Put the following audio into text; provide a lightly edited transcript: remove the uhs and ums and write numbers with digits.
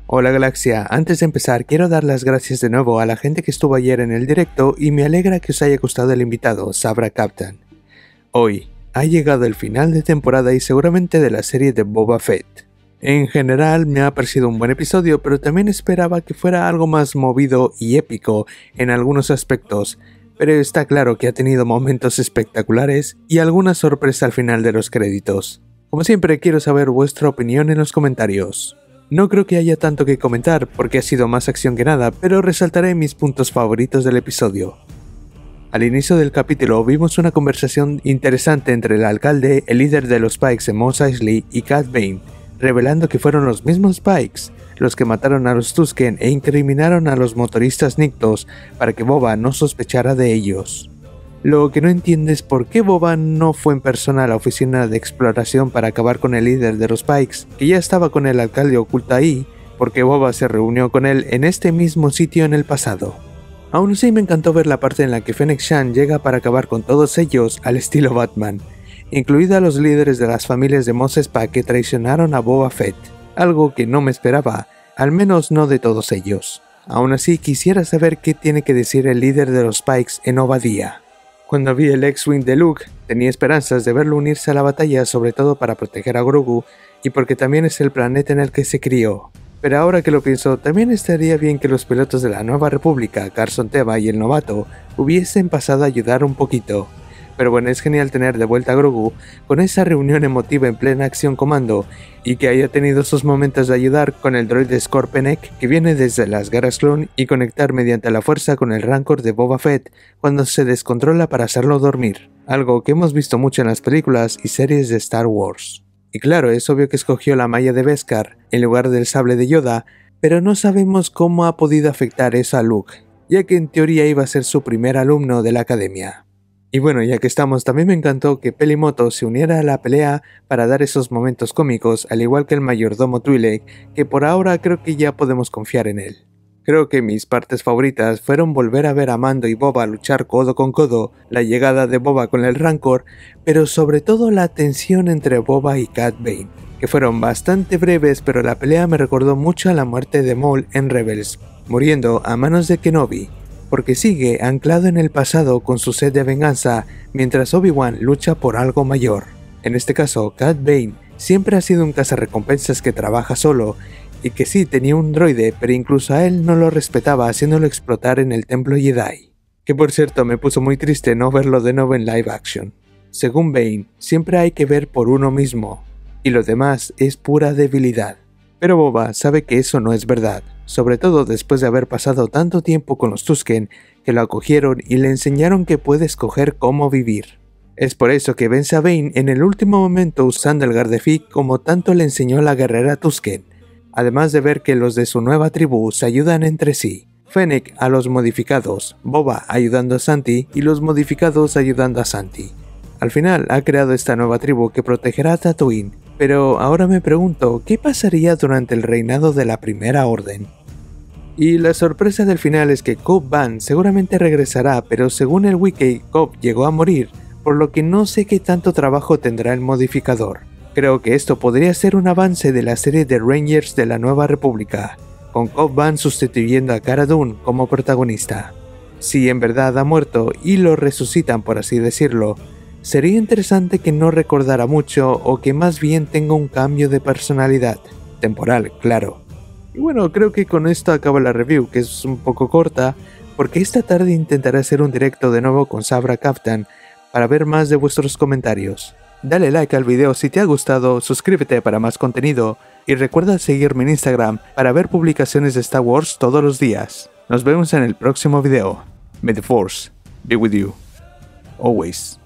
Hola Galaxia, antes de empezar quiero dar las gracias de nuevo a la gente que estuvo ayer en el directo y me alegra que os haya gustado el invitado, Sabra Captain. Hoy ha llegado el final de temporada y seguramente de la serie de Boba Fett. En general me ha parecido un buen episodio, pero también esperaba que fuera algo más movido y épico en algunos aspectos, pero está claro que ha tenido momentos espectaculares y alguna sorpresa al final de los créditos. Como siempre quiero saber vuestra opinión en los comentarios. No creo que haya tanto que comentar porque ha sido más acción que nada, pero resaltaré mis puntos favoritos del episodio. Al inicio del capítulo vimos una conversación interesante entre el alcalde, el líder de los Pikes en Mos Eisley y Cad Bane, revelando que fueron los mismos Pikes los que mataron a los Tusken e incriminaron a los motoristas Nictos para que Boba no sospechara de ellos. Lo que no entiende es por qué Boba no fue en persona a la oficina de exploración para acabar con el líder de los Pikes, que ya estaba con el alcalde oculto ahí, porque Boba se reunió con él en este mismo sitio en el pasado. Aún así me encantó ver la parte en la que Fennec Shand llega para acabar con todos ellos al estilo Batman, incluida a los líderes de las familias de Mos Espa que traicionaron a Boba Fett, algo que no me esperaba, al menos no de todos ellos. Aún así quisiera saber qué tiene que decir el líder de los Pikes en Obadiah. Cuando vi el X-Wing de Luke, tenía esperanzas de verlo unirse a la batalla, sobre todo para proteger a Grogu y porque también es el planeta en el que se crió. Pero ahora que lo pienso, también estaría bien que los pilotos de la Nueva República, Carson Teva y el novato, hubiesen pasado a ayudar un poquito. Pero bueno, es genial tener de vuelta a Grogu con esa reunión emotiva en plena acción comando y que haya tenido sus momentos de ayudar con el droide Scorpenek que viene desde las guerras clon y conectar mediante la fuerza con el Rancor de Boba Fett cuando se descontrola para hacerlo dormir, algo que hemos visto mucho en las películas y series de Star Wars. Y claro, es obvio que escogió la malla de Beskar en lugar del sable de Yoda, pero no sabemos cómo ha podido afectar eso a Luke, ya que en teoría iba a ser su primer alumno de la academia. Y bueno, ya que estamos, también me encantó que Pelimoto se uniera a la pelea para dar esos momentos cómicos, al igual que el mayordomo Twi'lek, que por ahora creo que ya podemos confiar en él. Creo que mis partes favoritas fueron volver a ver a Mando y Boba luchar codo con codo, la llegada de Boba con el Rancor, pero sobre todo la tensión entre Boba y Cad Bane, que fueron bastante breves, pero la pelea me recordó mucho a la muerte de Maul en Rebels, muriendo a manos de Kenobi, porque sigue anclado en el pasado con su sed de venganza, mientras Obi-Wan lucha por algo mayor. En este caso, Cad Bane siempre ha sido un cazarrecompensas que trabaja solo, y que sí tenía un droide, pero incluso a él no lo respetaba haciéndolo explotar en el templo Jedi. Que por cierto me puso muy triste no verlo de nuevo en live action. Según Bane, siempre hay que ver por uno mismo, y lo demás es pura debilidad. Pero Boba sabe que eso no es verdad, sobre todo después de haber pasado tanto tiempo con los Tusken que lo acogieron y le enseñaron que puede escoger cómo vivir. Es por eso que vence a Bane en el último momento usando el Gardefic como tanto le enseñó la guerrera Tusken, además de ver que los de su nueva tribu se ayudan entre sí. Fennec a los modificados, Boba ayudando a Santi y los modificados ayudando a Santi. Al final ha creado esta nueva tribu que protegerá a Tatooine, pero ahora me pregunto, ¿qué pasaría durante el reinado de la Primera Orden? Y la sorpresa del final es que Cobb Vanth seguramente regresará, pero según el wiki, Cobb llegó a morir, por lo que no sé qué tanto trabajo tendrá el modificador. Creo que esto podría ser un avance de la serie de Rangers de la Nueva República, con Cobb Vanth sustituyendo a Cara Dune como protagonista. Si en verdad ha muerto y lo resucitan por así decirlo, sería interesante que no recordara mucho o que más bien tenga un cambio de personalidad, temporal, claro. Y bueno, creo que con esto acaba la review, que es un poco corta, porque esta tarde intentaré hacer un directo de nuevo con Sabra Captain para ver más de vuestros comentarios. Dale like al video si te ha gustado, suscríbete para más contenido y recuerda seguirme en Instagram para ver publicaciones de Star Wars todos los días. Nos vemos en el próximo video. May the Force be with you. Always.